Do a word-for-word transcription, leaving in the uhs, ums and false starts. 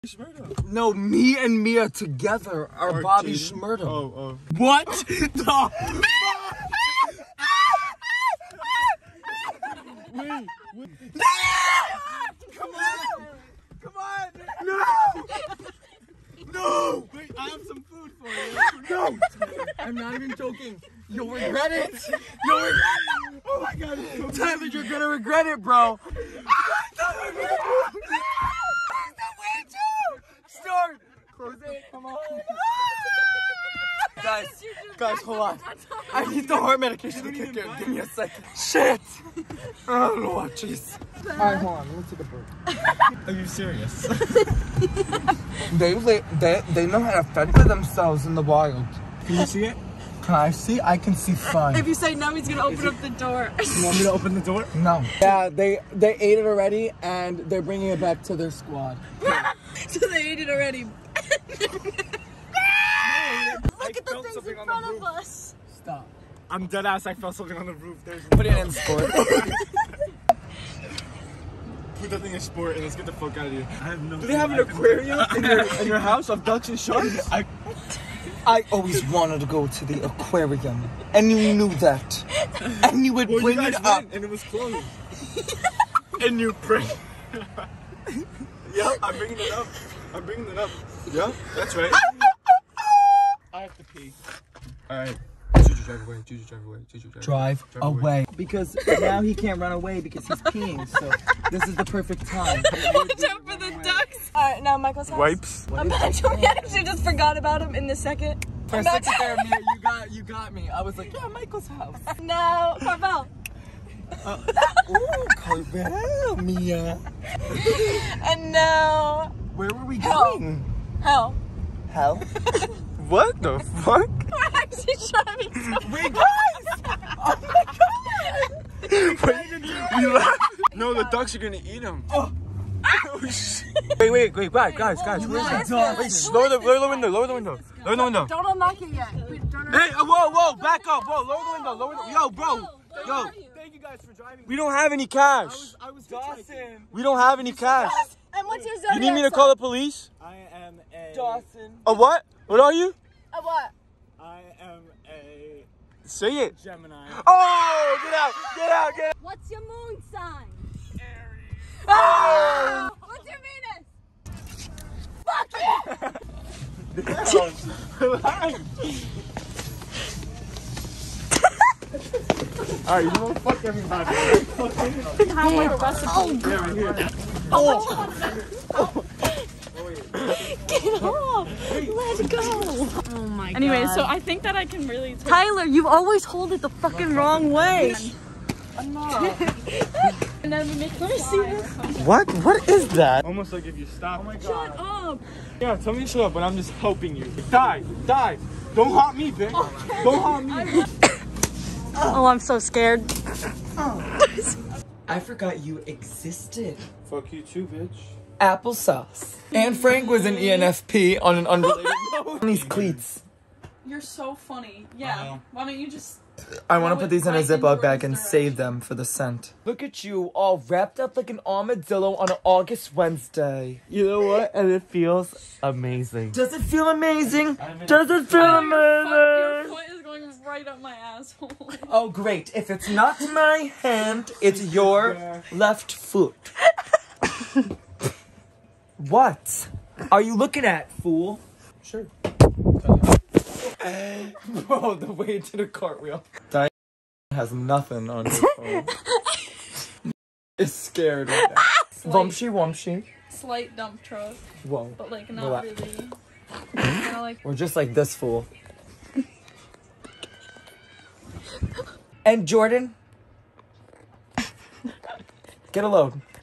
Shmurda. No, me and Mia together are Or Bobby Jaden. Shmurda. Oh, oh. What? No. Wait, wait. Come on! Come on! No! No! Wait, I have some food for you. No! I'm not even joking. You'll regret it. You'll regret it. Oh my god. Tyler, you're gonna regret it, bro. Start. Close it. Come on. Guys, guys, hold on. I need the heart medication to kick in. Give me a second. Shit. Oh, Lord, jeez. All right, hold on. Let me take a break. Are you serious? They, they, they know how to fend for themselves in the wild. Can you see it? Can I see? I can see fine. If you say no, he's gonna open up the door. You want me to open the door? No. Yeah, they they ate it already, and they're bringing it back to their squad. So they ate it already. Look at the things in front of us. Stop. I'm dead ass. I felt something on the roof. There's Put it in sport. Put that thing in sport and let's get the fuck out of here. I have no. Do they have an aquarium in your, in your house of ducks and sharks? I, I always wanted to go to the aquarium, and you knew that. And you would well, bring you guys it up. went and it was closed. And you bring. Yeah, I'm bringing it up. I'm bringing it up. Yeah, that's right. I have to pee. All right. Juju, drive away. Juju, drive away. Juju, drive, Drive, drive away. away. Because now he can't run away because he's peeing, so this is the perfect time. Watch out for the ducks. All right, now Michael's house. Wipes. I'm actually, I actually just forgot about him in the second. For a second there, Mia, you got, you got me. I was like, yeah, Michael's house. No, Carvel. Uh, ooh, Carvel, Mia. And now, Where were we Hell. going? hell. Hell? What the fuck? We're actually driving so Wait, guys! Oh my god! Wait, we laughed. No, the ducks are gonna eat them. Oh. Wait, wait, wait, guys, guys, guys. Where's Where's the the dog? Wait, lower the, lower the window, lower the window, lower the window. Don't unlock it yet. Wait, don't Hey, uh, whoa, whoa, back up, whoa, lower the window, lower the, yo, bro, yo. Thank you guys for driving. We don't have any cash. I was Dawson. We don't have any cash. And what's your zodiac You need me to sign? call the police? I am a. Dawson. A what? What are you? A what? I am a Say it. Gemini. Oh, get out, get out, get out. What's your moon sign? Oh. Ah! What's your Venus? Alright, you know what? Fuck everybody. How much recipe? Yeah, right here. Get off! Let go! Oh my god. Anyway, so I think that I can really take Tyler, you always hold it the fucking wrong way. and then make me see this. What? What is that? Almost like if you stop. Oh my god. Shut up! Yeah, tell me to shut up, but I'm just helping you. Die, die. Don't haunt me, bitch. Don't haunt me. Oh, I'm so scared. I forgot you existed. Fuck you too, bitch. Applesauce. And Frank was in E N F P on an unrelated note. These cleats. You're so funny. Yeah. Why don't you just I want to put these in a Right Ziploc in bag and Jordan's save them for the scent. Look at you, all wrapped up like an armadillo on an August Wednesday. You know what? And it feels amazing. Does it feel amazing? Does it feel Oh, your, foot, your amazing? foot is going right up my asshole. Oh, great. If it's not my hand, it's your left foot. What are you looking at, fool? Sure. Bro, the way to the cartwheel. Diane has nothing on her phone. Is scared right now. Wumpshy wumpshy. Slight dump truck, Whoa. but like not Relax. really. Kinda like We're just like this fool. And Jordan, get a load.